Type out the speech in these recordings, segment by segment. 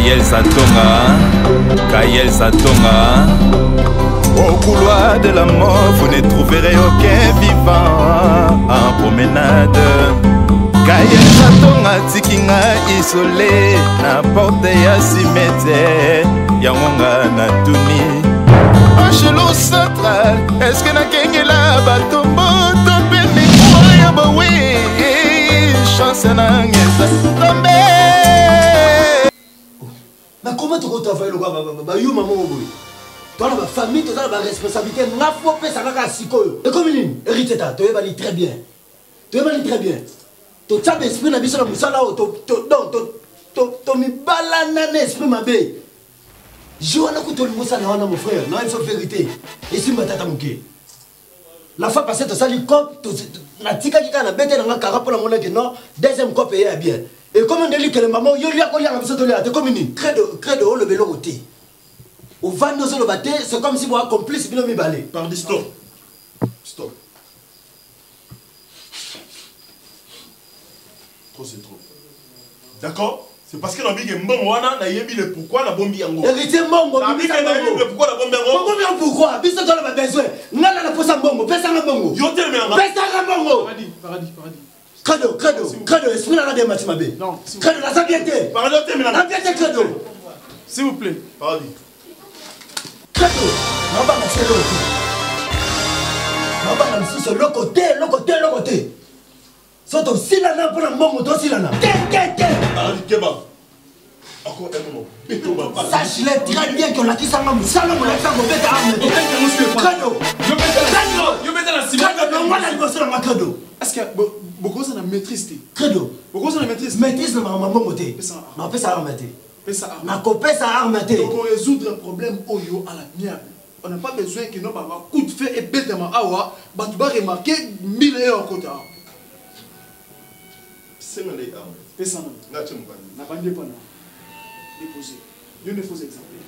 Kayel Satonga. Au couloir de la mort, vous ne trouverez aucun vivant en promenade. Kayel Satonga tikinga isolé na porte ya cimetière yangonga na tuni. Angelo central, est-ce que na kengela batombo topeni koya bawe chance na ngeza tombe. Mais comment tu travailles le gars you maman boy. Toi la famille, tu as la responsabilité, n'a faut pas ça ka sikoyo. Et comme il hérité ta, tu vas très bien. Tu vas très bien. Tu as esprit na biso na musala to mi balana na esprit mabe. Je wana ko to musala wana mon frère, non il faut vérité. Et si matata muke. La fois passée tu sali cop, na tika kika na bete na kara pour la monnaie que non, deuxième cop est bien. Et comme on dit que les mamans, yo lia ko lia na biso to lia, te comme ni credo le vélo côté. Au van nos le baté, c'est comme si moi complice bino mi balé. Pardon, stop. Stop. Trop c'est trop. D'accord? C'est parce que dans Big Mbon wana na yebi le pourquoi la bombe yango. Héritier Mbongo, na Big le pourquoi la bombe yango. Mbongo pourquoi? Biso to la besoin. Ngala na posa Mbongo, pesa na Mbongo. Yo te me pesa na Mbongo. Paradis. Credo, esprit na de Matimabe. Non. Credo la sabiété. Paradis te me la pièce credo. S'il vous plaît. Paradis. Credo. Non pas c'est l'autre. Non pas c'est le côté. Soto silana pour la Mbongo to silana. Paradis keba. Encore un moment. Sache-le très bien qu'on a dit ça même. Ça l'homme l'a fait pour bête arme. Credo. Yo mets la ciment. Non moi la bosse dans ma credo. Est-ce que beaucoup ça na maîtrise credo beaucoup ça na maîtrise na maman moté na pesa armaté na ko pesa armaté donc on résoudre un problème oyo à l'amiable. On n'a pas besoin que nos baba coup de feu et bête ma awa batu ba remarquer 1000 € côté c'est na les armes pesa na chimba na bande pas na déposer Dieu ne faut exemplaire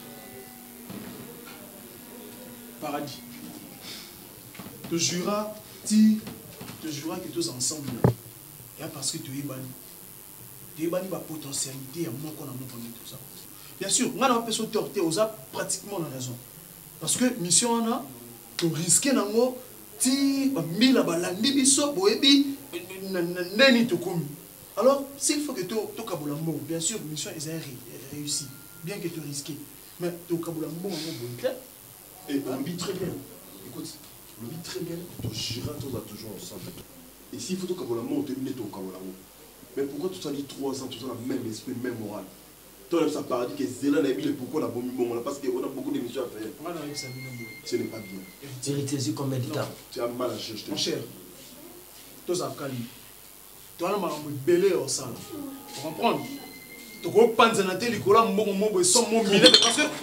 paradis te jura que tous ensemble, et parce que tu es banni ma potentialité, à moi qu'on a montré tout ça. Bien sûr, on a un peu sauté aux a pratiquement la raison. Parce que mission on a, tu risques n'ango, ti mila balandi biso boebi nani to komi. Alors, s'il faut que tu kabulambo, bien sûr, mission est réussie, bien que tu risques, mais tu kabulambo et on vit très bien. Écoute. Le vit très bien, tu juras toujours ensemble. Et s'il faut que tu aies ton Kabolamo. Mais pourquoi tu as dit 3 ans, tu as le même esprit, même morale? Toi, ça paraît que Zélan a mis le pourquoi la bombe parce qu'on a beaucoup d'émissions à faire. Ce n'est pas bien. Héritier, combien de temps? Tu as mal à chercher. Mon cher, toi, ça a calmé. Tu as un belé au sang. Tu comprends? Tu comprends que tu as un Nicolas Mbongo son mon millet parce que.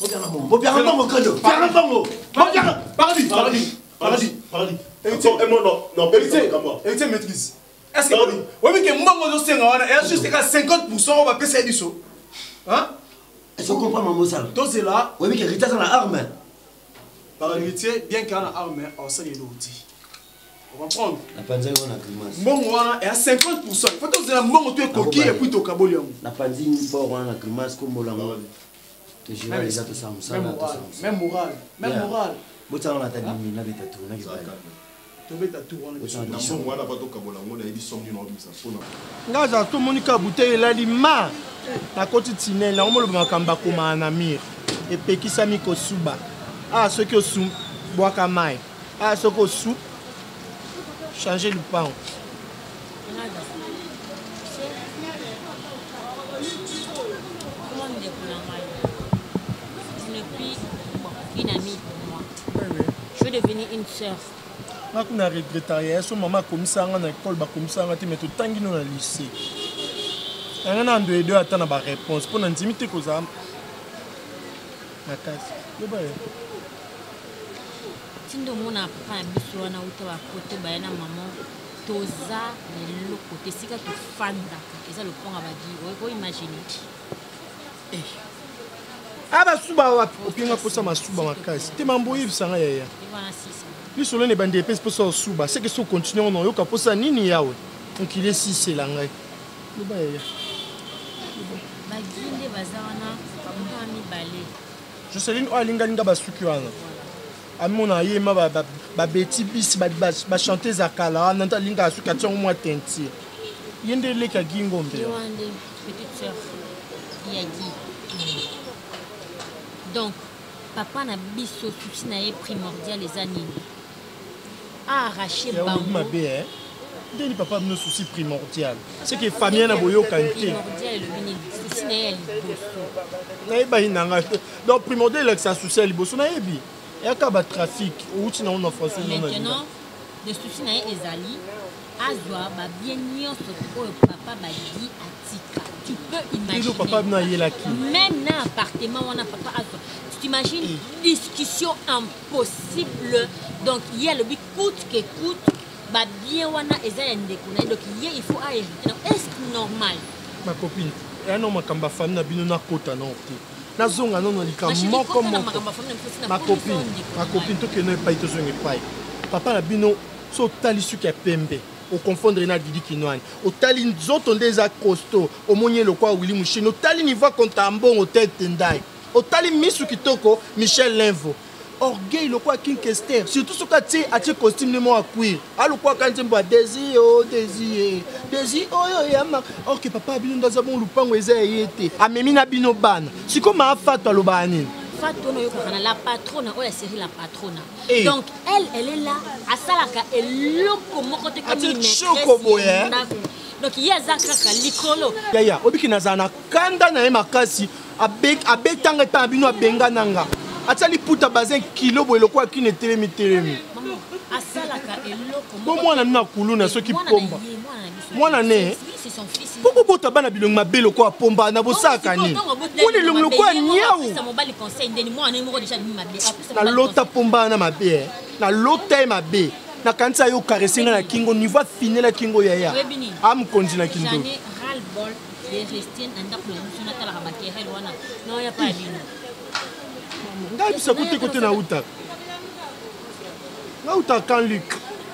Paradis. Héritier maîtrise. Est-ce que oui, mais que Mbongo doit se juste à 50%, on va payer du saut. Hein? Est-ce que vous comprenez mon mot? Donc c'est là. Oui, mais que Héritier a la arme. Par héritier, bien qu'il y ait une arme, on sait les outils. Vous comprenez? La panzée on a grimace. Mbongo est à 50%. Il faut que tu aies Mbongo tu es coquille et puis tu es kaboli. La panzée on a grimace comme Molango. Tu gères les autres ça. Même moral. Bota on a tadi mina beta tout na kibali. To beta tout on a dit. Mbongo wana bato kabola ngona yedi somme ni robisa pona. Ngaza to monika bouteille la lima. Na koti tinel na omolo makamba koma na mir. Et pekisa miko suba. Ah ceux qui sou boaka mai. Ah ceux qui sou changer le pain. Une amie pour moi. Je vais devenir une sœur. Je ne regrette rien. Si maman a commis ça à l'école, mais tout le temps dans le lycée. Il y a deux attendre la réponse. Pour l'intimité, que ça. La casse. Si nous avons un peu de côté, maman, toza le côté, si tu fan, et ça le point à dire, vous imaginez. Ah bah suba wapi opinga kosa masuba makasi te mamboyi bisanga yaya ni solo ne bande pese poso suba c'est que so continuer on yoka posa nini yawe donc il est si c'est la ngai le ba yaya baginde bazana Jocelyne Oalinga Basukiwana. Amona Yema Betty Bis chanter Zakala, Nanta Linga Sukation moi tenti. Yende Leka Gingombe. Yende, petite sœur. Yagi. Donc, papa n'a biso souci na primordial les années. Arracher bango. Deni papa no souci primordial. C'est que famille na boyo kanté. Primordial le bini souci na yeli bosso. Na yeba inanga. Donc primordial là que ça souci li bosso na yebi. Ya ka ba trafic outi na on offre so na. Maintenant, le souci na ezali azwa ba bien nyonso ko papa ba di atika. Tu peux imaginer. Papa na yela ki. Même na appartement on a papa azwa. Tu t'imagines discussion impossible. Donc il y a le but coûte que coûte. Bah bien wana ezali ndekuna donc il faut hériter. Est-ce normal? Ma copine, et non ma kamba femme na bino na kota na okti. Na zonga non lika moko moko. Ma copine to que no pas to zonga pai. Papa na bino so tali su ke pembe. O confondre na Didi Kinwani. O tali nzoto ndeza costo. O monye le kwa Willy Mouchino. O tali niveau kontambo o tête tendai. O tali misu kitoko Michel Lenvo. Orgueil le quoi King Kester surtout ce que tu as costume de moi cuir ah le quoi quand tu bois désir oh yama OK papa bino ndaza bon lupango ezai été amemi na bino bana si comme a fato lo bani fato no yokana la patronne ou la série la patronne donc elle est là à salaka eloko moko te comme une maîtresse donc il y a zakaka likolo ya obiki nazana kanda na makasi abetanga ta bino abenga nanga atali puta bazin kilo boy lokwa ki ne telemi asalaka eloko bon mwana na kuluna soki pomba mwana ne poko bota bana bilongo mabe lokwa pomba na bosaka ni mwana longo lokwa nyau na lota pomba na mabe na lota mabe na kanisa yo caressinga na kingo niveau fini la kingo yaya am konzi na kindo de rester en tant que nous na tala bakere wana non ya pas bino ngai bisa côté na uta quand Luc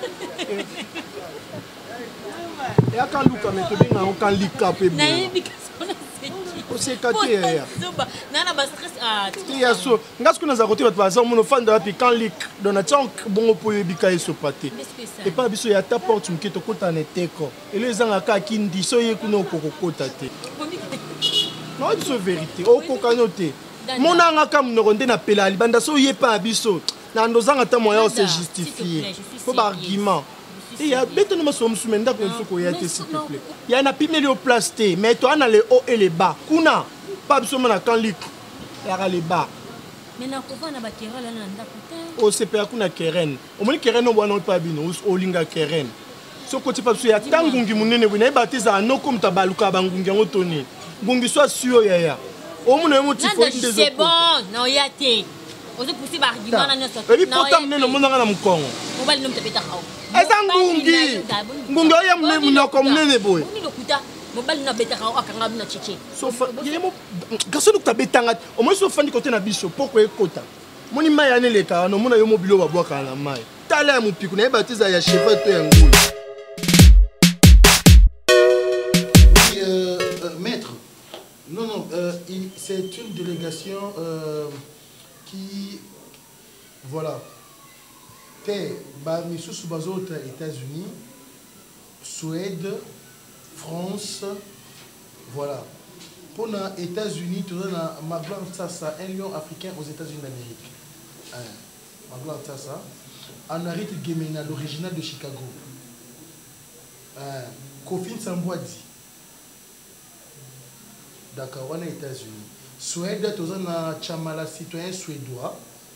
ya quand Luc mais to binga on quand Luc capé na yebika sona c'est kati ya nana ba stress ya so ngasko na za côté ba baza mon fan de puis quand Luc donation bongo po yebika eso paté et pas biso ya ta porte mketo kota na teko et les gens aka kindi so yekuno kokokota te non c'est vérité o kokanote mon anga mnoronde na pela libanda so yepa biso na ndozanga ta moya se justifier faut ba argument et ya bête no maso msumenda ko soko ya te s'il te plaît ya na pimeli au plasté mais toi na les hauts et les bas kuna pas biso na quand lik ya les bas mais na ko va na ba kera la na ndako o sepa kuna keren o moni keren no bwana pa bino o linga keren so ko ti pa biso ya tangungi munene bina ba te za no comme tabaluka bangungi ngotoni ngungi so sio ya c'est bon, non, il y a été. On se pousse par argument dans notre sortie. Et puis pourtant, nous sommes dans le Congo. On va le nommer Pétard. Et ça, Ngungi. Ngungi, il y a un comme nous, boy. On va le nommer Pétard. On va le nommer Tchétché. Sauf que tu as bétanga. Au moins, sauf que tu as biso. Pourquoi écouta? Mon image est les cas. Non, mon ayo mobile va boire quand la maille. T'as l'air mon pic. On a baptisé à cheval toi un goût. Maître. Non, c'est une délégation qui, voilà, Missou Soubazo aux États-Unis, Suède, France, voilà. Pour les États-Unis, tu as Maglan Tassa, un lion africain aux États-Unis d'Amérique. Maglan Tassa, Anarit Gemena, l'original de Chicago. Kofin Sambouadi. D'accord, on est aux États-Unis. Suède, tu as Chamala, citoyen suédois.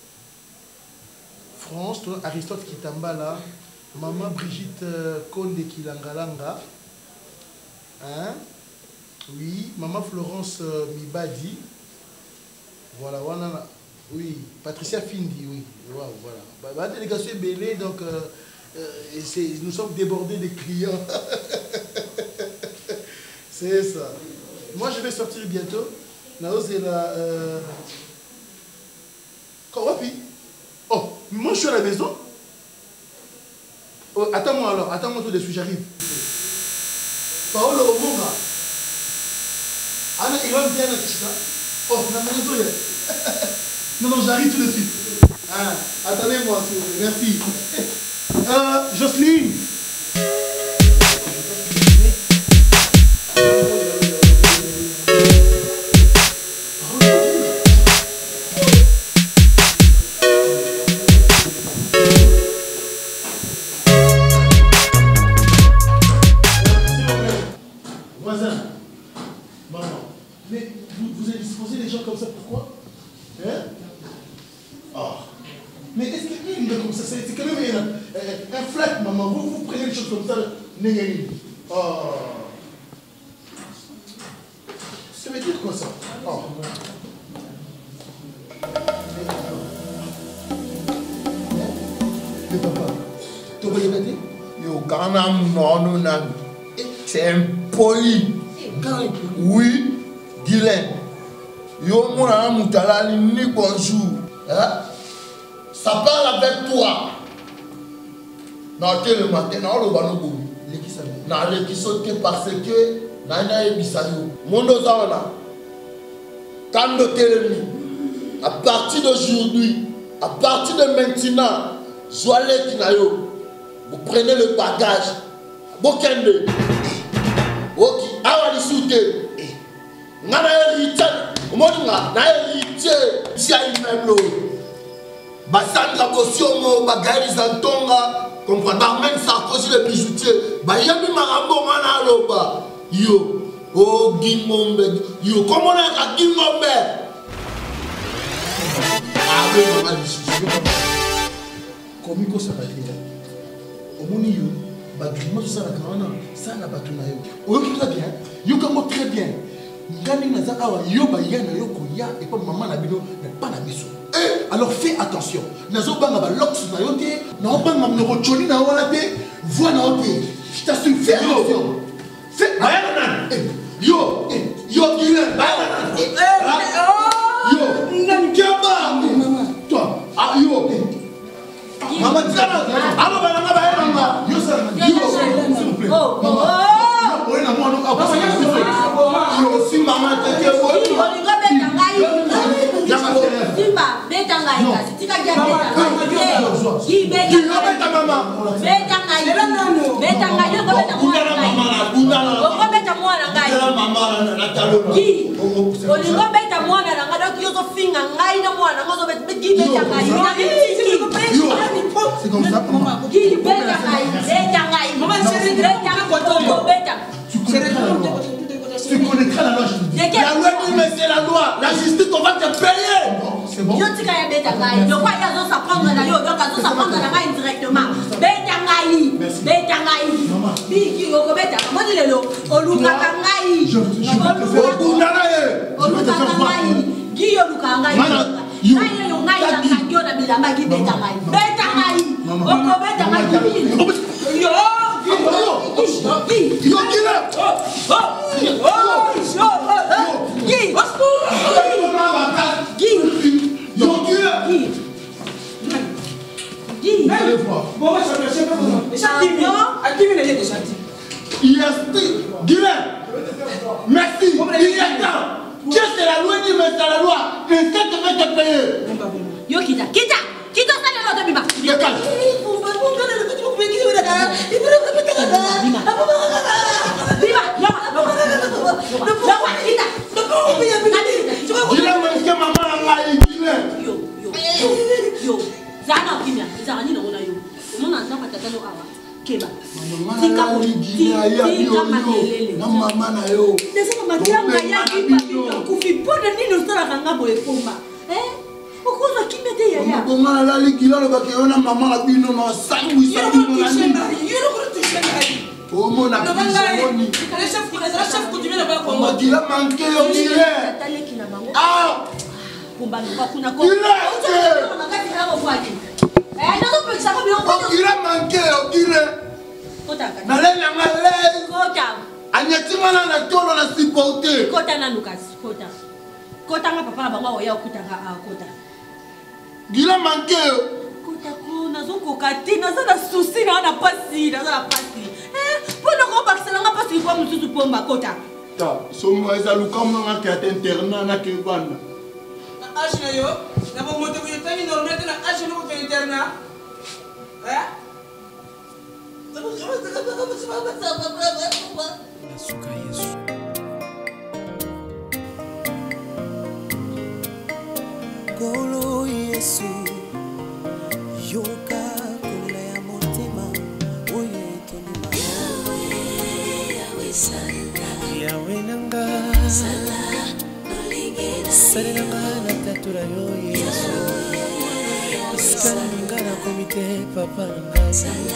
France, tu as Aristote Kitambala. Maman Brigitte Konde Kilangalanga. Hein? Oui, maman Florence Mibadi. Voilà, voilà. Oui, Patricia Findi, oui. Wow, voilà. La délégation est belle, donc nous sommes débordés de clients. C'est ça. Moi, je vais sortir bientôt. C'est la. Oh, moi, je suis à la maison. Oh, attends-moi alors, attends-moi tout de suite, j'arrive. Paolo Omonga. Anna, il va me dire, oh, on a maison. Non, j'arrive tout de suite. Ah, attendez-moi, s'il vous plaît. Merci. Jocelyne. Ça veut dire quoi ça? Oh. Mais papa, tu vas y aller? Yo, quand on a c'est impoli. Oui, Guilain. Yo, mon ami, ni bonjour. Hein? Ça parle avec toi. Dans le matin, dans le banobou. Dans les saute parce que Nana et Bissayo. Mon ozana. Quand le télémi. À partir d'aujourd'hui, à partir de maintenant, Zoalé Kinayo. Vous prenez le bagage. Vous kende. Ok. Awa disute. Nana héritier. Monga. Na héritier. Si a une même l'eau. Basandra Bosiomo, Bagaï Zantonga. Comprends, même Sarkozy le bijoutier. Bah, il y a mis Marambo Manaloba. Yo, oh, Guimombe. Yo, comment on a Guimombe? Ah, oui, maman, Comment ça va dire? Au monde, yo, bah, Guimombe, ça n'a pas tout naïf. Oh, yo, très bien. Yo, comment très bien. Ngani Nazaka, yo, bah, ya, na yo, koya, et pas maman, la bino, n'est pas la mission. Alors fais attention. Nazo banga ba lox na yote, na banga mno choli na wala te, voix na yote. Je t'assure fais attention. Fais yo, yo Guilain, yo, Kiaba, toi, ah yo, maman Zara, alo ba na ba yo ça, yo, s'il vous plaît. Oh, na moi no, yo si maman te ke Simba, beta ngai kasi, tika kia beta ngai. Ki beta mama. Beta ngai. Beta ngai, yo ko beta mwana ngai. Ko beta mwana ngai. Ki. Olingo beta mwana ngai, donc yo zo finga ngai na mwana, ngo zo beta ki beta ngai. C'est comme ça maman. Ki beta ngai, beta ngai. Maman chérie, beta ko beta. Tu connaîtras la loi. La loi dit mais c'est la loi. La justice on va te payer. C'est bon. Yo tika ya beta ngai. Yo kwa ya zo sa prendre na yo, donc azo sa prendre na ngai directement. Beta ngai. Beta ngai. Biki yo ko beta. Mo di lelo. Oluka ngai. Oluka ngai. Gi yo luka ngai. Ngai yo ngai la ngai yo na bilamba gi beta ngai. Beta ngai. Oko beta ngai. Yo. Yo Guilain. Merci. Il y a temps. Qu'est-ce que la loi dit, mais c'est la loi. Et qu'est-ce que tu veux te payer? Yo, Kita, ça n'est pas de Biba. Yo, Zana Kimia, Zani no yo. Mona nzamba tatalo awa. Keba. Tika mama na yo. Ndese matanga ya kipa kufi pona nini usara kanga boye pomba. Okuza Kimia te ya. Mama la likila lo bakiona mama la bino na sangu sangu na nini. Yo no ko tushena. Oh mon ami, le chef continue là bas on dit la manqué au Guilain. Ah. Kumba kuna ko. Il a manqué au Guilain. Na lenga ngale. Kota. Anyatima na tolo na supporter. Kota na Lucas, kota. Kota nga papa bango oya okutanga a kota. Guilain manqué. Kota ko nazo kokati nazo na souci na pasi, nazo na pasi. Pour ko bakisela nga pasi kwa mututu pomba kota. Ta, somo eza lukama nga ke atenterne na ke bana. Ashna yo. Na ba moto ko yutani normal na ashe no ko interna. Nasuka Yesu. Kolo Yesu yoka kolela ya motema oyo etondima Yawe nanga salelanga na tatura yo Yesu iskala ninga na komite papa nanga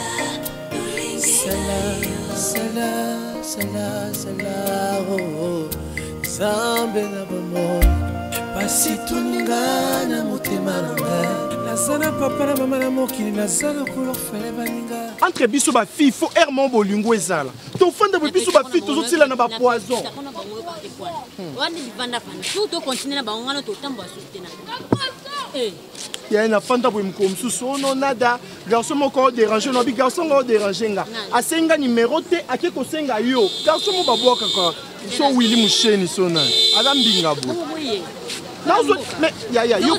sala oh zambe na bomoyi pasi tuninga na motema nanga nazana papa na mama na mokili nazana kolorfele baninga entre biso bafille faut errement bolingo ezala tofanda bo biso bafille tozotila na bapoison ya na fanda bo mko msusu ono nada garçon moko déranger no bi garçon ngo déranger nga asenga numéro te ake kosenga yo garçon mo babwaka ka so Willy Musheni sona ala mbinga bo mais ya yo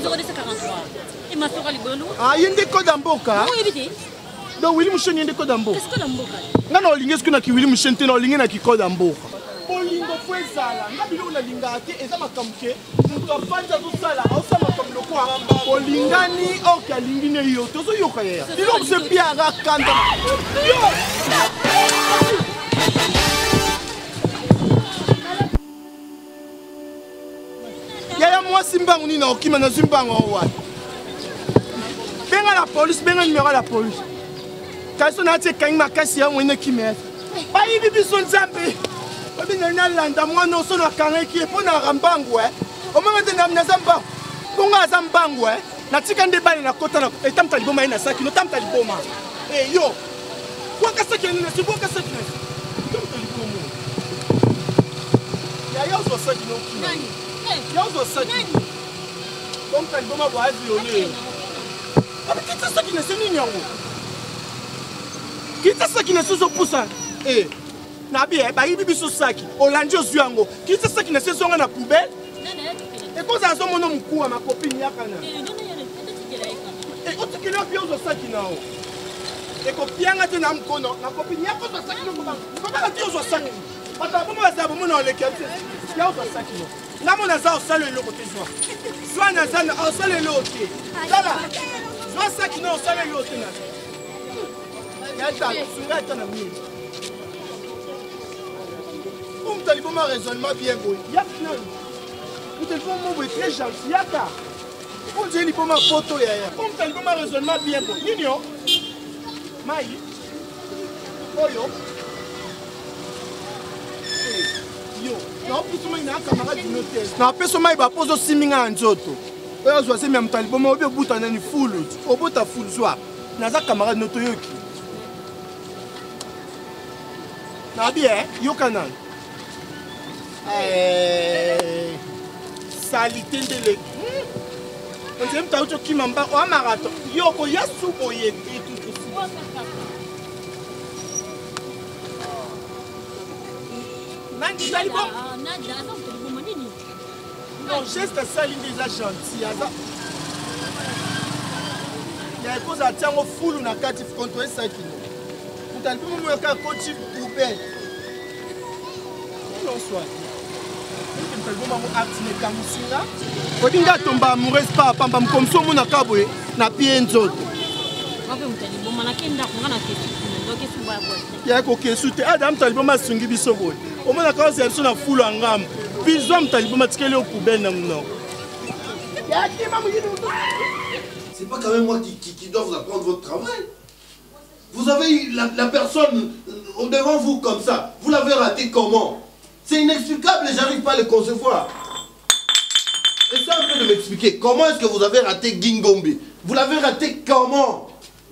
yende ko damboka donc Willy Musheni yende ko damboka nga na olingi esiko na ki Willy Musheni te na olingi na ki ko damboka bolingo fo ezala nga biloko nalinga te eza makambuke moto afandi azosala aosala makambo lokwa bolingani oke alingi ne yo tozoyoka yaya biloko se biara kanda yaya mwasi mbangu nini naokima nazwi mbangu owani benga la police benga numéro la police kasi natie ekangi makasi ya mwene kimesa bayibi biso nzambe Obina nalanda mwana osono akangaki epo na rambangu omanga te naza mbangu bonga za mbangu natika nde bale na kota na etamta liboma ina saki no tamta liboma yo kwa saki ni nasi kwa saki ni tamta liboma ya yo saki no nani yo saki tamta liboma bwa violé aber kita saki ni sini nyango kita saki ni sozo pusa Nabi bayibi biso saki olandi ozwi yango kiti saki na sezonga na poubelle ekoza azomono mkuwa makopini yakana otikili opi ozo saki nao ekopianga te na mkono makopini yako ozo saki nokobanga ti ozo saki bato abomo bazala bomona olekea te ya ozo saki no ngamo naza osala eloko te zwa naza osala eloko te tala zwa saki no osala eloko te na yata sunga eta na mini Vous avez un raisonnement bien beau. Vous avez un très gentil. Vous avez un photo. Vous avez un raisonnement bien beau. Nino Maï Oyo Yo. Non, plus ou moins, un camarade du notaire. Non, plus ou moins, il va poser aussi un nzoto. Oyo, je sais même talibon, mais au bout d'un an, il foule. Au bout d'un foule, soit. Naza camarade notaire. Nabi, yo canan. Salité de l'équipe. On dirait que tu as qui m'a un marathon. Yoko, il y a sous-boyé tout aussi. Nandi, t'as bon? Non, geste ça, il est déjà gentil. Il y a une chose à tirer au foule ou à 4 contre 5 kilos. Vous avez vu mon cas coach poubelle. Non, soit. Odinga tomba amoureuse pa pamba mkomso mona kabwe na pie nzoto. Ya ko kesu te adam taliboma sungi biso boy. Omona ka ze biso na fulu angam. Biso mtaliboma tikele au poubelle na mno. Ya ki mamu yidu. C'est pas quand même moi qui dois vous apprendre votre travail. Vous avez eu la personne devant vous comme ça. Vous l'avez raté comment? C'est inexplicable et j'arrive pas à le concevoir. Essayez un peu de m'expliquer. Comment est-ce que vous avez raté Gingombe? Vous l'avez raté comment?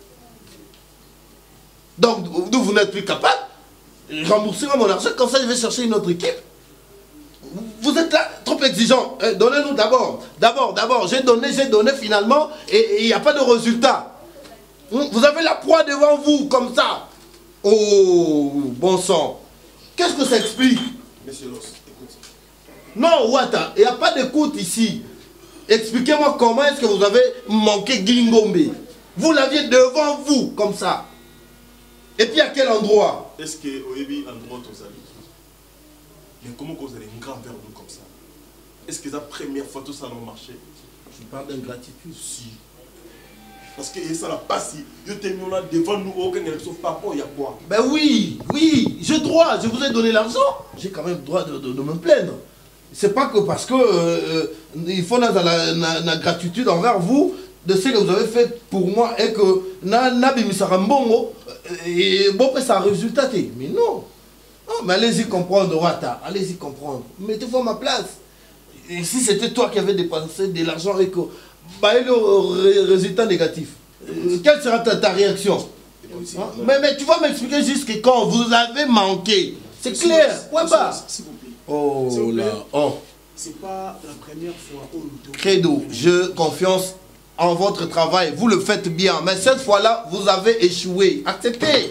Donc, vous n'êtes plus capable. Remboursez-moi mon argent, comme ça je vais chercher une autre équipe. Vous êtes là, trop exigeant. Donnez-nous d'abord. D'abord. J'ai donné finalement et il n'y a pas de résultat. Vous avez la proie devant vous, comme ça. Oh, bon sang. Qu'est-ce que ça explique? Monsieur Loss, écoute. Non, Wata, il n'y a pas d'écoute ici. Expliquez-moi comment est-ce que vous avez manqué Guingombe. Vous l'aviez devant vous, comme ça. Et puis à quel endroit? Est-ce que au début, endroit où vous allez? Mais comment vous allez une grande vers nous comme ça? Est-ce que c'est la première fois tout ça n'a marché? Je parle d'ingratitude. Si. Parce que ça n'a pas si. Je t'ai mis là devant nous, aucun élection, papa, il y a quoi? Ben oui, oui, j'ai droit, je vous ai donné l'argent. J'ai quand même droit de me plaindre. C'est pas que parce que il faut la gratitude envers vous de ce que vous avez fait pour moi et que Nabi Misarambongo et bon ça a résultat. Mais non. Non, mais allez-y comprendre, Wata, allez-y comprendre. Mettez-vous à ma place. Et si c'était toi qui avais dépensé de l'argent et que bah, le résultat négatif, quelle sera ta réaction? Mais tu vas m'expliquer juste que quand vous avez manqué, c'est clair. Ouais, bah. S'il vous plaît. Oh là, oh. C'est pas la première fois où nous Credo, je confiance en votre travail. Vous le faites bien. Mais cette fois-là, vous avez échoué. Acceptez.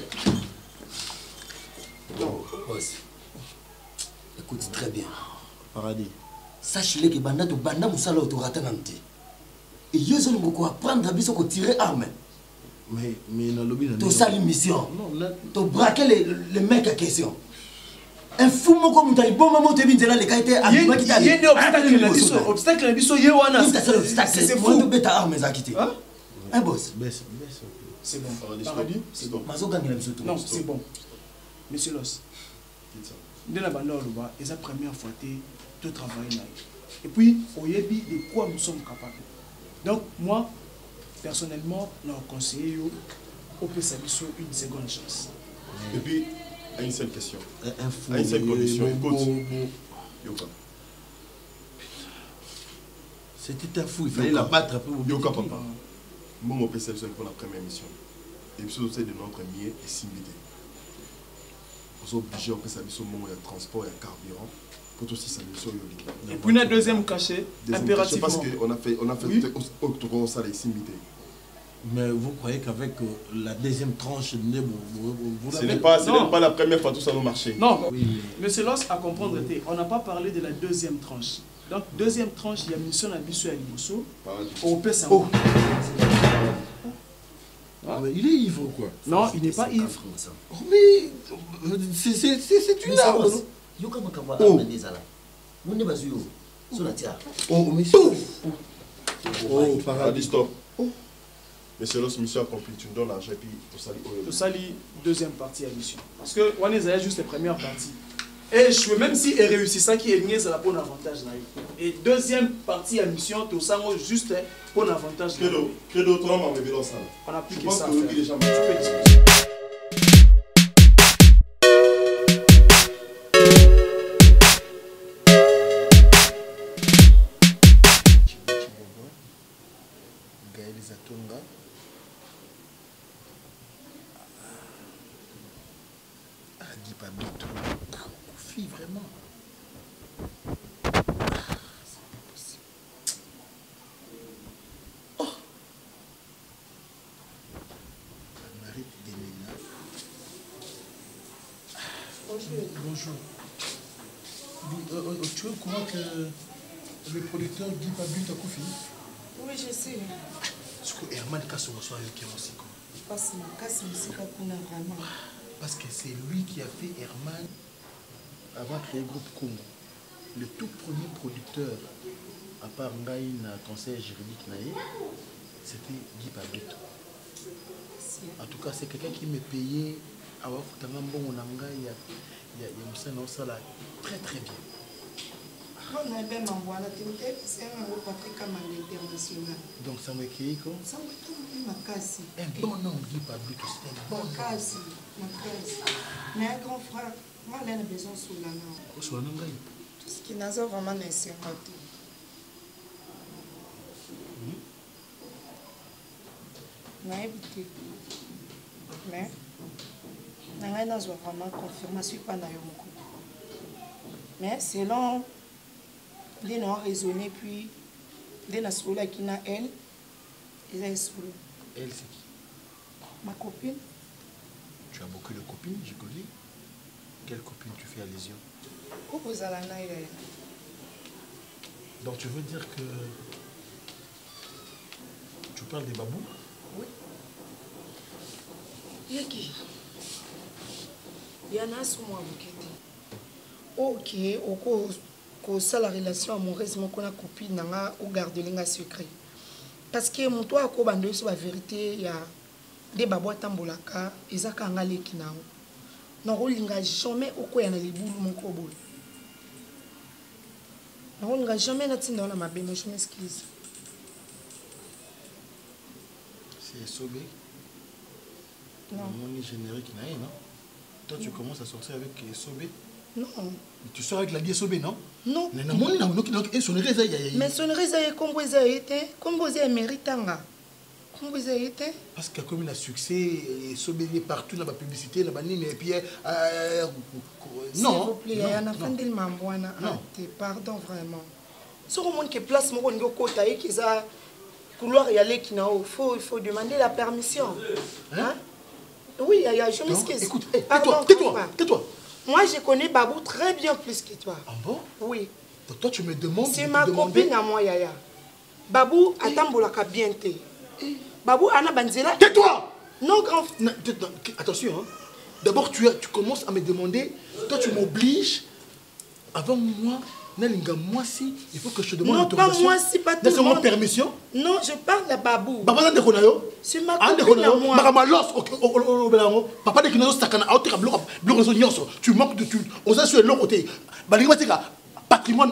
Boss, écoute très bien. Paradis. Sache-le que banda to banda musala autorata nante. Et yo zo ngoko apprendre biso ko tirer arme. Mais dans le lobby, To sali mission. To braquer les mecs à question. Un fou moko mutali bomba moto ebinzela le kaite abima kitali. Yé obstacle na biso yé wana. C'est fou de beta arme za kité. Un boss. C'est bon. Paradis, c'est bon. Mazo gagner biso tout. Non, c'est bon. Monsieur Los. Dès la bande là, et la première fois de travailler là. Et puis, au Yébi, de quoi nous sommes capables. Donc, moi, personnellement, nous conseillons au PSABISO une seconde chance. Et puis, à une seule question. À une seule condition. Yoka. C'était un fou, il fallait la battre après. Yoka, papa. Moi, mon PSABISO pour la première mission. Et puis, c'est de notre mieux et similé. Nous sommes obligés de faire le transport et le carburant pour tout ça. Et puis un deuxième cachet, impérativement. Parce qu'on a fait tout ça ici. Mais vous croyez qu'avec la deuxième tranche, ce n'est pas la première fois que tout ça va marcher. Non, oui. Monsieur Los, à comprendre, on n'a pas parlé de la deuxième tranche. Donc, deuxième tranche, il y a mission à Bissou et à Liboso. Au PSA. Ah, mais il est ivre ou quoi? Non, il n'est pas ivre. Oh, mais c'est une arme. Oh, mais oh, paradis, stop. Monsieur Los, mission accomplie, tu me donnes l'argent et puis tu salis deuxième partie à mission. Parce que on est juste la première partie. Et je veux même si il réussit ça qui est lié, c'est la bonne avantage là. Et deuxième partie à mission, tout ça juste bon avantage. Credo, toi, on va ça. On a plus que ça. Vraiment. Oh. Marie Demina. Bonjour. Tu es au courant que le producteur Guy Pabut a Koufi? Oui, je sais. Ce que Herman Kassou reçoit avec Kimosiko. Parce que c'est lui qui a fait Herman avant de créer le groupe Congo. Le tout premier producteur, à part Ngaï, na conseil juridique, c'était Guy Pabut. En tout cas, c'est quelqu'un qui me payait à Wafutangambo, il y a très très bien. On a même envoyé la télé, c'est un groupe comme international. Donc ça me cueille quoi? Ça me cueille ma casse. Un bon nom, Guy Pabut, c'est un bon nom. Ma casse. Mais un grand frère, moi, il a besoin de Soulana. Tout ce qui n'a pas vraiment nécessaire. Mais je n'ai pas vraiment confirmation pas dans mais selon les noms raisonnés puis les nations qui n'a elle elle c'est qui? Ma copine. Tu as beaucoup de copines, je connais. Quelle copine tu fais allusion? Donc tu veux dire que parles de Babou? Oui. Yaki. Il y en a sur moi, ok, au la relation amoureuse, mon copine ou garder les secret. Parce que mon toit a bandé sur la vérité, il y a des babouas tambolaka, et ça quand on qui n'a non, on n'a jamais au coin de les boules mon cobol. Non, on n'a jamais dans la mabé, mais je m'excuse. C'est Sobé. Non. Mon générique n'a rien, non? Toi, tu commences à sortir avec Sobé? Non. Mais tu sors avec la vie Sobé, non? Non. Mais non, mais son réseau, mais son réseau est comme vous avez été, comme vous avez mérité. Comme vous avez été. Parce que comme il a succès, Sobé est partout dans la publicité, dans la banine, et puis. Non. S'il vous plaît, il y a un enfant de Mamboana. Pardon, vraiment. Sur le monde qui place mon côté, qui a couloir y aller, il faut demander la permission. Hein? Oui, je m'excuse. Écoute, tais-toi. Moi, je connais Babou très bien plus que toi. Ah bon? Oui. Donc toi, tu me demandes. C'est ma copine à moi, Yaya. Babou, attends, Boulaka bien. Babou, Anna Banzela. Tais-toi! Non, grand. Attention, hein. D'abord, tu commences à me demander. Toi, tu m'obliges. Avant moi, moi si, il faut que je te demande l'autorisation. Non, pas moi si, pas tout le monde. Permission? Non, je parle à Babou. Babou, c'est ma copine à moi. Papa, dès que nous sommes tu manques de tout. On s'est sur l'autre côté. Patrimoine,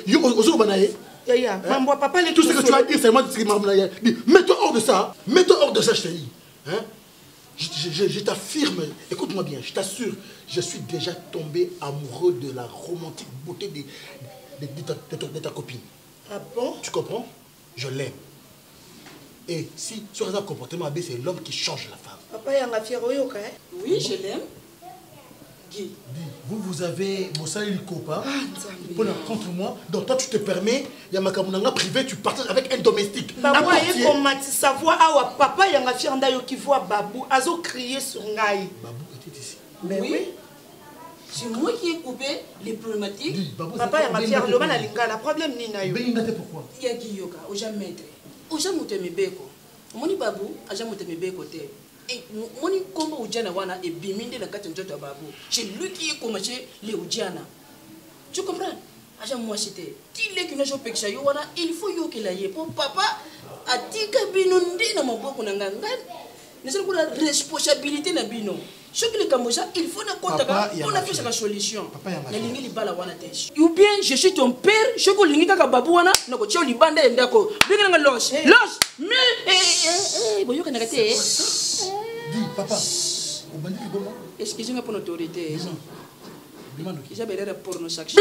papa, tout ce que tu as dit, c'est moi qui m'as dit. Mets-toi hors de ça. Mets-toi hors de ça, je te dis. Je t'affirme, écoute-moi bien, je t'assure, je suis déjà tombé amoureux de la romantique beauté de ta copine. Ah bon? Tu comprends? Je l'aime. Et si sur un comportement abbé, c'est l'homme qui change la femme. Papa, il y a un fier au cas. Oui, je l'aime. Guy. Vous avez mon salaire copain contre moi. Donc toi tu te permets, il y a ma camonanga privé, tu partages avec un domestique. Babou aye komati sa voix awa papa y a un fier ndayo qui voit Babou azo crier sur ngai. Babou était ici. Mais oui. C'est moi qui ai coupé les problématiques. Papa y a un fier le mal linga la problème ni nayo. Ben pourquoi? Il y a Guyoka, au jamais maître. Au jamais te mebeko. Moni Babou, a jamais te mebeko te. Et mon combat au Djanawana est biminde la carte de Babou. C'est lui qui est commencé les Oudjana. Tu comprends? Agent moi c'était. Qui est qui n'a pas péché il faut yo qu'il aille. Pour papa, a dit que binonde na mon beau kunangan. N'est-ce pas la responsabilité na bino? Ce qui est comme ça, il faut na compte. On a fait la solution. Na lingi libala wana tesh. Ou bien je suis ton père, je ko lingi kaka Babou wana, na ko tio libanda ndako. Binga nga loche. Loche. Mais boyo kana kate. Dis, papa, est-ce que j'ai une autorité? J'avais l'air pour nos sacs.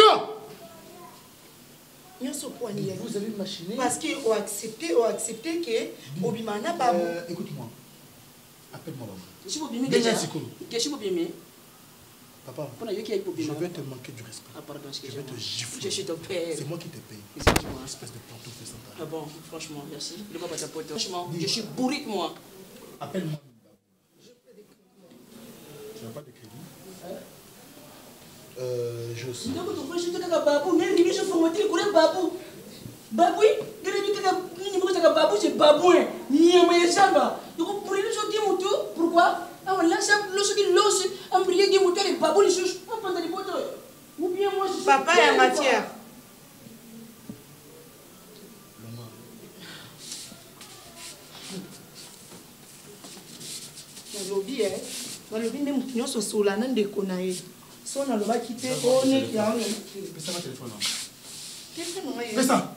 Vous avez machiné. Parce qu'on a accepté que Obimana Babou. Écoute-moi. Appelle-moi maman. Je suis Bobimé. Papa, je vais te manquer du respect. Ah, pardon, je vais te gifler. Je suis ton père. C'est moi qui te paye. Excuse-moi. Espèce de pantoufle sans talent. Ah bon, franchement, merci. Ne va pas t'apporter. Franchement, je suis bourrique, moi. Appelle-moi. Tu n'as pas de crédit? Je sais. Je te Babou, mais je suis formaté pour Babou. Babou, Babou, c'est Babou. Pourquoi? Alors là, c'est le l'os, un prier qui monte les Babou, les choses, on prend des poteaux. Ou bien moi, je suis. Papa est en matière. Lobby, dans le bien de nous sommes sur la nande de Konaï. Son à l'oba quitter, on est qui a un. Fais ça, ma téléphone. Fais ça.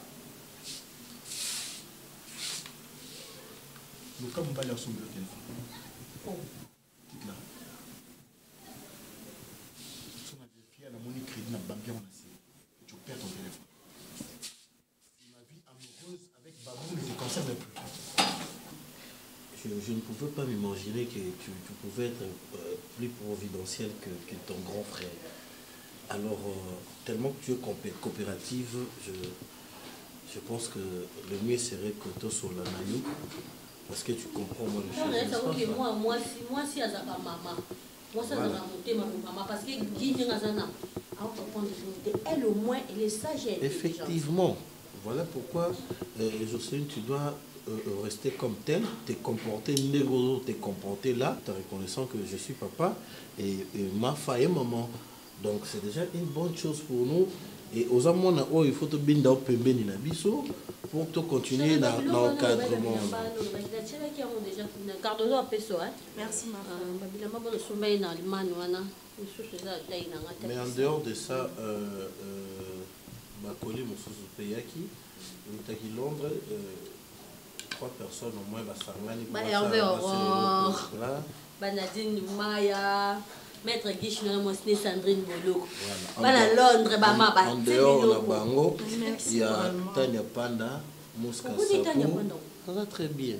Le cas, on va aller sur le téléphone. Quitte là. Si on a vérifié la monnaie crédit, on a bien tu perds ton téléphone. Ma vie amoureuse avec Babou ne te concerne plus. Je ne pouvais pas m'imaginer que tu pouvais être plus providentiel que ton grand frère. Alors, tellement que tu es coopérative, je pense que le mieux serait que tu sois la naïo, parce que tu comprends moi les choses. Non, moi si à sa maman, moi ça va monter ma maman, parce que Guy elle au moins elle est sage. Effectivement. Voilà pourquoi, Jocelyne, tu dois rester comme tel, te comporter là, te reconnaissant que je suis papa et ma femme et maman. Donc c'est déjà une bonne chose pour nous. Et aux amants, il faut te binder au pembeni na biso pour te continuer dans l'encadrement. Merci ma Mais en dehors de ça, ma collègue Moussous Payaki, Londres, 3 personnes au moins, Hervé Aurore, Nadine Maya, Maître Guiche, Sandrine Boloko. Voilà, Londres, Bama, en dehors de Bango, il y a Tania Panda, Mouska Sapou. Ça va très bien.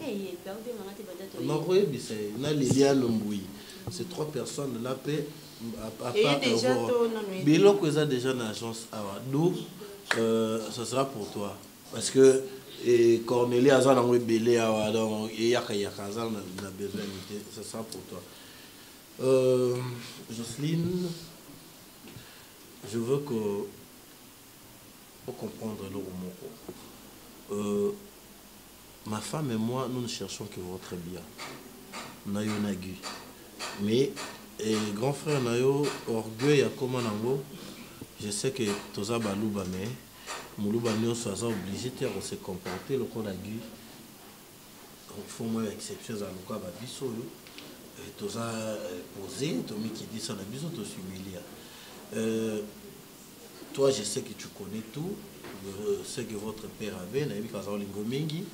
Ces 3 personnes là, à part Biloko est déjà une agence. Nous, ce sera pour toi. Parce que Cornélie a besoin de belé, donc il y a besoin de ce sera pour toi. Jocelyne, je veux que pour comprendre le mot. Ma femme et moi, nous ne cherchons que votre bien. Nayo Nagu. Mais grand frère Nayo, orgueil à Komanango, je sais que Toza Balouba, mais Moulouba Nyo soit obligé de se comporter le col aigu. Il faut moins exception à l'oka Babiso. Toza posé, Tomi qui dit ça, Nabiso, to s'humilia. Toi, je sais que tu connais tout. Je sais que votre père avait, Naïmi Kazao Lingomingi.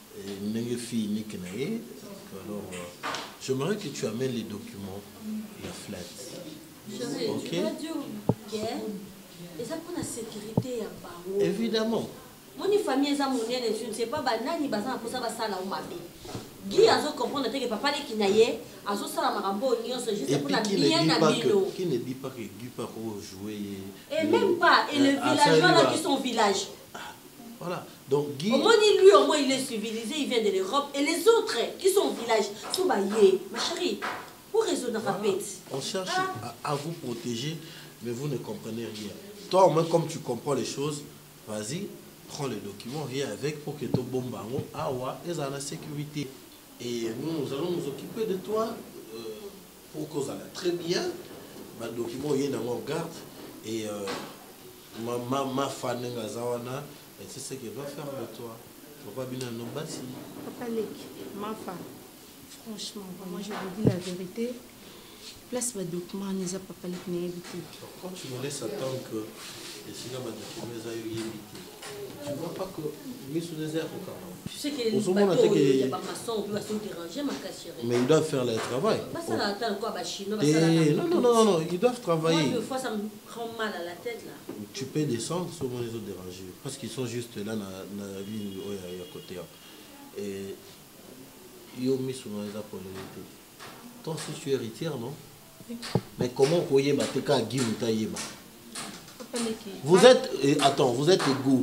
Alors, j'aimerais que tu amènes les documents, la flat. Ok? Et ça pour la sécurité, évidemment. Mon famille, je ne sais pas, pour ça, ça là où ma Guy a comprendre que papa qui naïe, a ça la marambo, juste pour la bien à qui ne dit pas que Guy part jouer. Et même pas, et le villageois là qui sont village. Voilà. Donc Guy. Au moins, lui, au moins, il est civilisé, il vient de l'Europe. Et les autres qui sont au village, sont baillés. Ma chérie, pour résoudre rapide. On cherche à vous protéger, mais vous ne comprenez rien. Toi, au moins, comme tu comprends les choses, vas-y, prends les documents, viens avec pour que ton bon bango, et ça la sécurité. Et nous allons nous occuper de toi pour que ça aille très bien. Les documents, il y a en garde. Et ma fan, et c'est ce qu'elle va faire de toi. Papa Bina Nombasi. Papa Lek, ma femme, franchement, moi je vous dis la vérité. Place mes documents, n'y a pas Lek n'est évité. Quand tu me laisses attendre que les cigares documents aient évité, tu ne vois pas que mis sous les airs au cas. Tu sais que les bateaux, il n'y a pas maçon, on doit se déranger, ma chérie. Mais ils doivent faire leur travail. Pas ça là, attends quoi, chinois. Non, ils doivent travailler. Moi, deux fois, ça me prend mal à la tête là. Tu peux descendre, souvent les autres dérangés. Parce qu'ils sont juste là dans la ville à côté. Et ils ont mis souvent les apôtres. Toi aussi, tu es héritière, non? Mais comment vous voyez Bateka Guy Moutaïeba? Vous êtes, attends, vous êtes égaux.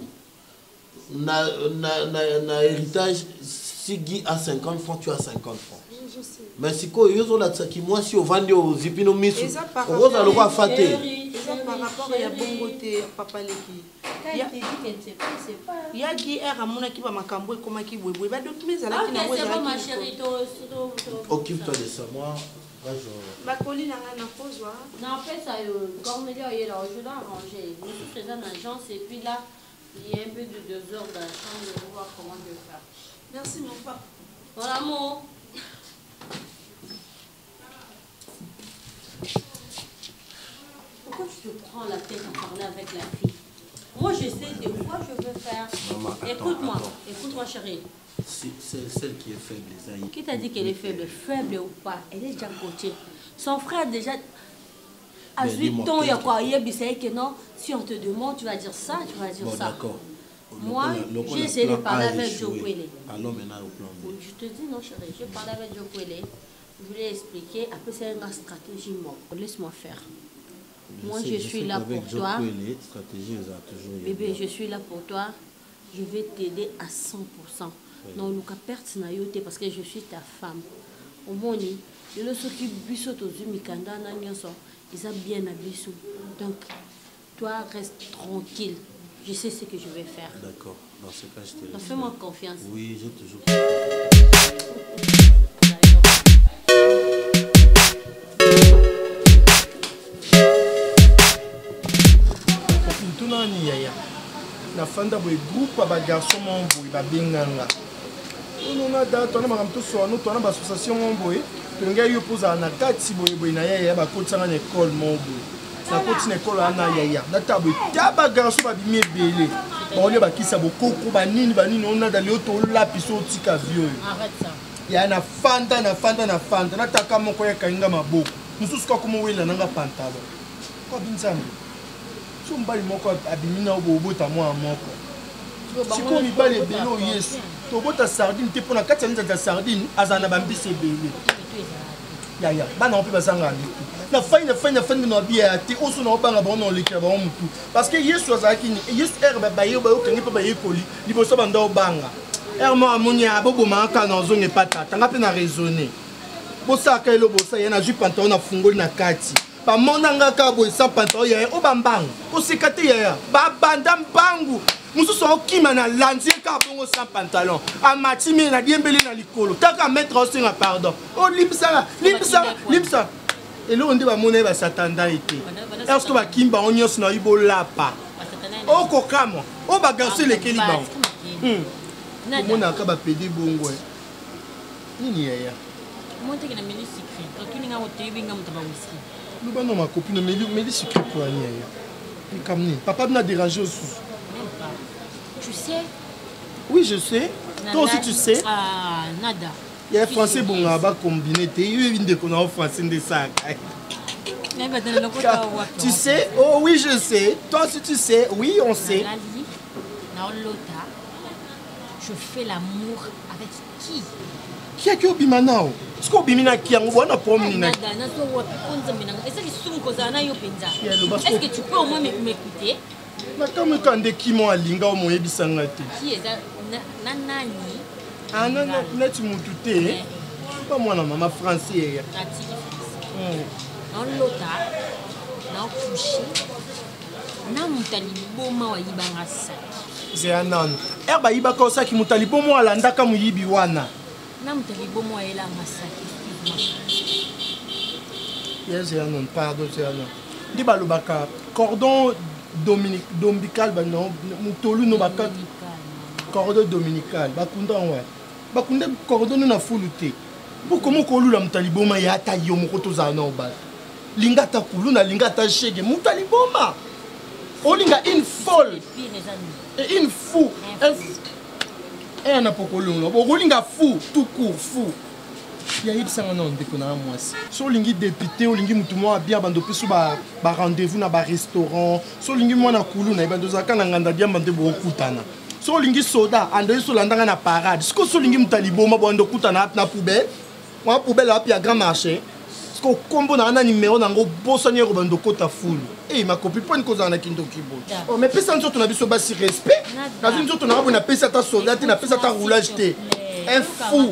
Na héritage, si Guy a 50 francs, tu as 50 francs. Je sais. Mais si moi si on vend aux zipino misu, on va le voir faté. Par rapport à Bongote, Papa Leki. Il y a qui est à mon équipe à Macambo et comment qui vous voulez. Ma chérie, occupe-toi de ça, moi. Ma colline a un pause. Non, en fait, ça, comme il y a je dois arranger. Je suis présent dans l'agence et puis là, il y a un peu de 2 heures dans la chambre, je vais voir comment je vais faire. Merci, mon papa. Voilà, mon. Pourquoi tu te prends la tête à parler avec la fille? Moi, je sais de quoi je veux faire. Écoute-moi, chérie. C'est celle qui est faible, les aïeux. Qui t'a dit qu'elle est faible? Faible ou pas? Elle est déjà coachée. Son frère, déjà, à 8 ans, il y a quoi? Il y a que non, si on te demande, tu vas dire ça, tu vas dire ça. D'accord. Moi, j'ai essayé de parler avec Joe Kwele. Allons maintenant au plan B. Je te dis non, chérie, je parlais avec Joe Kwele. Je voulais expliquer. Après, c'est une stratégie. Laisse-moi faire. Moi, je suis là pour toi. Bébé, je suis là pour toi. Je vais t'aider à 100%. Non, nous avons perdu parce que je suis ta femme. Au moins, les gens qui sont ils ont bien habillé. Donc, toi, reste tranquille. Je sais ce que je vais faire. D'accord. Dans ce cas, je te laisse. Fais-moi confiance. Oui, j'ai toujours. Tunani yaya. Na fanda boy groupe ba garçon mon boy ba benganga. On a da tona makamto so no tona ba association mon boy. Tunga yo poza na kati boy na yaya ba kotsanga na école mon boy. Na koti na école ana yaya. Na tabo taba garçon ba bimé belé. Ba ole ba kisa bokoko ba nini on a dali auto la piso tika vieux. Arrête ça. Ya na fanda na taka moko ya kainga maboko. Mususu kwa kuma wela nanga pantalon. Kwa binzambe. So mbali moko abimina obota mwa moko. Siko mibali ebelo yesu. Tobota sardine te pona kati ya sardine azana bambisi ebele. Ya bana opi bazanga liku. Na faina na bia te oso na obanga ba on lekela ba mutu. Parce que yesu azaki ni yesu erba ba yo ba okangi pa ba yekoli liboso banda obanga. Ermo amonia bobo manka na zonge pata. Tanga pe na raisonner. Bosa ka elo bosa yana ju pantalon na fungoli na kati. Ba monanga ka bo sa pantalon ya o bambang. O sekate ya ba banda mbangu. Mususu okima na lanzie ka bongo sa pantalon. Amati mi na diembeli na likolo. Taka mettre au singa pardon. O limsa. Elo onde ba mona ba satanda ete. Est-ce que ba kimba onyos na ibo lapa. O kokamo. O ba garçon lekeli ba. Mona ka ba pedi bongo. Nini ya? Monte que na meli secret. Quand tu n'as pas binga mutaba whisky. Nous non ma copine meli secret pour Ania. Il camni. Papa m'a dérangé aussi. Même pas. Tu sais? Oui, je sais. Toi aussi tu sais. Ah, nada. Il y a français bon là-bas combiné. Tu es une de qu'on a en français de ça. Tu sais? Oh oui, je sais. Toi aussi tu sais. Oui, on sait. Je fais l'amour avec qui? Qui a qui au bimanao? Est-ce qu'on bimina qui a on voit na promenade? Est-ce que tu peux au moins m'écouter? Na comme quand de qui mo alinga au moyen bisanga te. Qui est ça? Nanani? Ah non non, là tu m'outais. Pas moi na maman français. Non lota. Non couché. Na mutali boma wa yibanga saki. C'est un non. Erba yiba ko saki mutali bomo alanda ka muyibi wana. Na mutali bomo ela masaki. Yes, c'est un non. Pardon, c'est un non. Di balobaka cordon dominical ba non mutolu no baka cordon dominical bakunda wa. Bakunda cordon na fulute. Pourquoi ko lula mutali boma ya ta yo moko toza na ba. Lingata kuluna lingata shege mutali boma. Olinga une folle. Et une fou. Et un apokolo. Olinga fou, tout court, fou. Il y a eu ça non de qu'on a moi. So lingi député, olingi mutu mo bien bando pesu ba rendez-vous na ba restaurant. So lingi mo na kulu na bando zaka na nganda bien bando bo kutana. So lingi soda ando so landanga na parade. So lingi mutalibo ma bando kutana na poubelle. Moi poubelle là puis à grand marché. Ko combo na numéro nango bosani ko bando kota full. Eh ma copine pas une cause na kindo kibo. Oh mais pesa nzoto na biso basi respect. Na nzoto na bona pesa ta soldat na pesa ta roulage te. Un fou.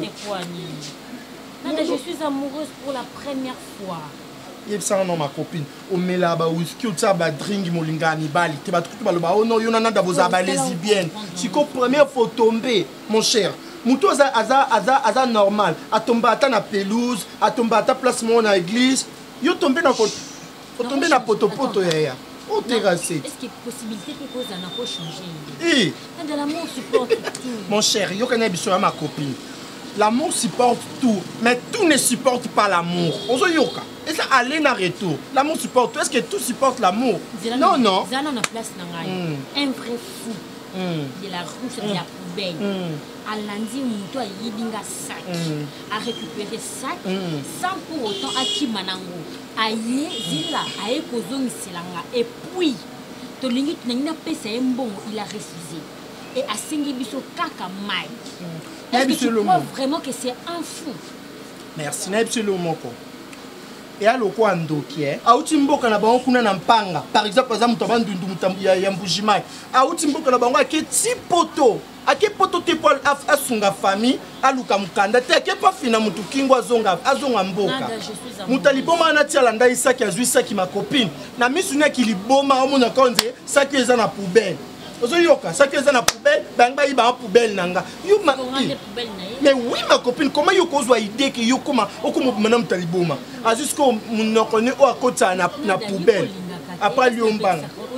Nada, je suis amoureuse pour la première fois. Et ça non ma copine. O mela ba whisky o tsa ba drink molingani bali. Te ba truc ba lo ba oh non yo na nada boza ba lesbienne. Si ko première faut tomber mon cher. Moutou aza normal. A tomber à na pelouse, a tomber à ta place mon à église. Yo tomber na tomber na poto ya. O terrassé. Est-ce qu'il y a possibilité que cause en a pas changé? Eh. De l'amour supporte tout. Mon cher, yo connais bien ma copine. L'amour supporte tout, mais tout ne supporte pas l'amour. Ozo yoka. Et ça aller na retour. L'amour supporte tout. Est-ce que tout supporte l'amour? Non non. Zana na place na ngai. Un vrai fou. De la rousse de la poubelle. À lundi, on doit y sac. À récupérer sac sans pour autant à qui manango. Aïe, zila, aïe, kozong silanga. Et puis, to lingi n'a pas c'est un bon, il a refusé. Et à Singibiso kaka mai. Est-ce que tu crois vraiment que c'est un fou? Merci, n'a absolument moko. Et à l'oko andoki, autimboka na bango kuna na mpanga. Par exemple, za muto bandundu mutambu ya mbujimai. Autimboka na bango ake tipoto. Ake poto te pour asunga famille, aluka mukanda te ake pa fina mutu kingwa azonga mboka. Mutaliboma na tia landa isaki azui saki ma copine. Na misuna kiliboma omona konze saki eza na poubelle. Ozoyoka, ça que ça na poubelle, banga iba en poubelle nanga. Mais oui ma copine, comment yo kozwa idée que yo comment madame Taliboma. A jusqu'au mon connaît au à côté na poubelle. Après Lyombang.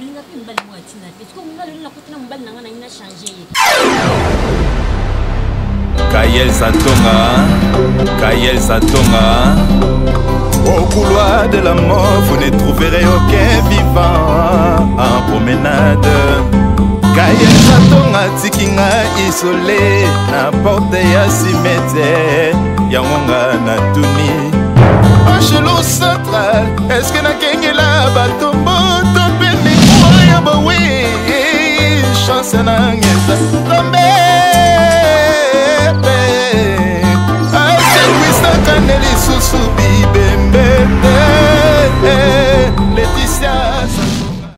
Kayel Satonga. Au couloir de la mort, vous ne trouverez aucun vivant en promenade. Kayel Satonga tikinga isolé na porte ya cimetière yangonga na tuni. Angelo central, est-ce que na kengela batombo topeni kwa ya bawe chance na ngeza tombe.